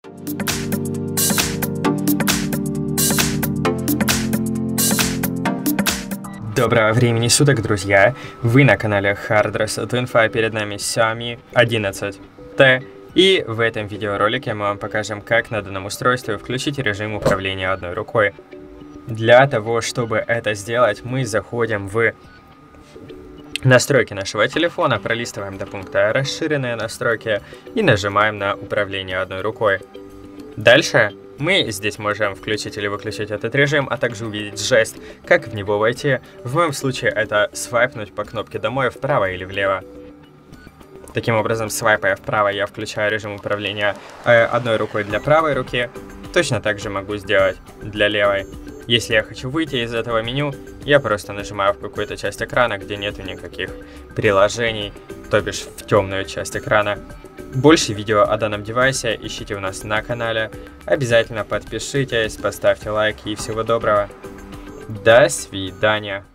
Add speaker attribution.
Speaker 1: Доброго времени суток, друзья! Вы на канале Hardreset.info, перед нами Xiaomi 11T. И в этом видеоролике мы вам покажем, как на данном устройстве включить режим управления одной рукой. Для того, чтобы это сделать, мы заходим в настройки нашего телефона, пролистываем до пункта «Расширенные настройки» и нажимаем на управление одной рукой. Дальше мы здесь можем включить или выключить этот режим, а также увидеть жест, как в него войти. В моем случае это свайпнуть по кнопке «Домой» вправо или влево. Таким образом, свайпая вправо, я включаю режим управления одной рукой для правой руки. Точно так же могу сделать для левой. Если я хочу выйти из этого меню, я просто нажимаю в какую-то часть экрана, где нету никаких приложений, то бишь в темную часть экрана. Больше видео о данном девайсе ищите у нас на канале. Обязательно подпишитесь, поставьте лайк и всего доброго. До свидания.